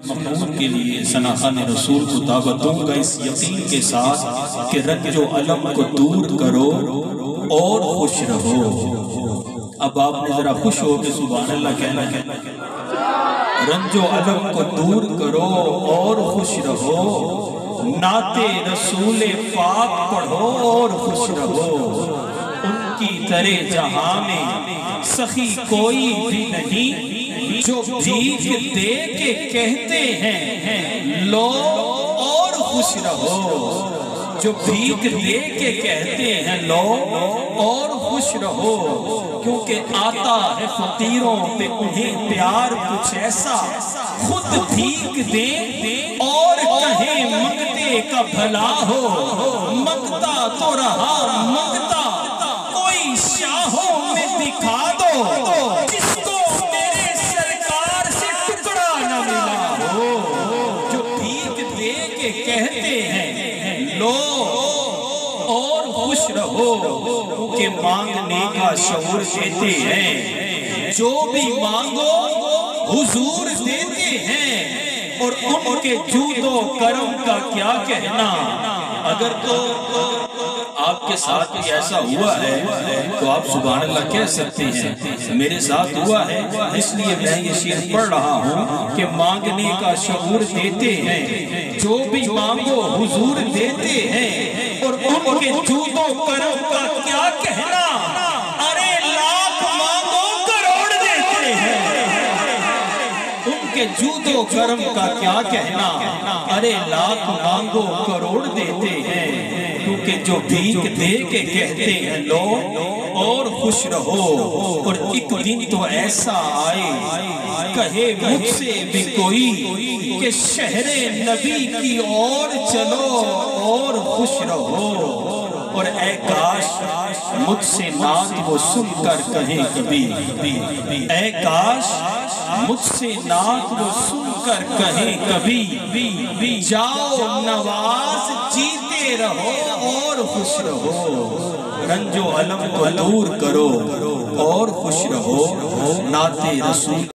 مقصود کے لیے ثناء رسول کو دعوت دوں گا اس یقین کے ساتھ کہ رنج و علم کو دور کرو اور خوش رہو۔ اب آپ نے ذرا خوش ہو کہ سبحان اللہ کہنا ہے، رنج و علم کو دور کرو اور خوش رہو، نعت رسول پاک پڑھو اور خوش رہو، ان کی طرح جہاں میں سخی کوئی بھی نہیں، جو بھیک دے کے کہتے ہیں لو اور خوش رہو، جو بھیک دے کے کہتے ہیں لو اور خوش رہو، کیونکہ آتا ہے فقیروں پہ انہیں پیار کچھ ایسا، خود بھیک دیں اور کہیں منگتے کا بھلا ہو، منگتا تو رہا منگتا، کوئی شاہوں میں دکھا دو جس کو میرے سرکار سے ٹکڑا نہ ملا ہو، جو بھیک دے کے کہتے ہیں لو اور خوش رہو، کیونکہ مانگنے کا شعور دیتے ہیں، جو بھی مانگو حضور دیتے ہیں، اور ان کے جود و کرم کا کیا کہنا۔ اگر تو آپ کے ساتھ بھی ایسا ہوا ہے تو آپ سبحان اللہ کہہ سکتے ہیں، میرے ساتھ ہوا ہے اس لیے میں یہ شعر پڑھ رہا ہوں کہ مانگنے کا شعور دیتے ہیں، جو بھی مانگو حضور دیتے ہیں، اور ان کے جود و کرم کا کیا کہنا، ارے لاکھ مانگو کروڑ دیتے ہیں، ان کے جود و کرم کا کیا کہنا، ارے لاکھ مانگو کروڑ دیتے ہیں، کیونکہ جو بھیک دے کے کہتے ہیں لو اور خوش رہو، اور ایک دن تو ایسا آئے کہے مجھ سے بھی کوئی کہ شہر نبی کی اور چلو اور خوش رہو، اور اے کاش مجھ سے نعت وہ سن کر کہیں کبھی، اے کاش مجھ سے نعت وہ سن کر کہیں کبھی، جاؤ نواز جیتے رہو اور خوش رہو، رنج و علم کو دور کرو اور خوش رہو، نعت رسول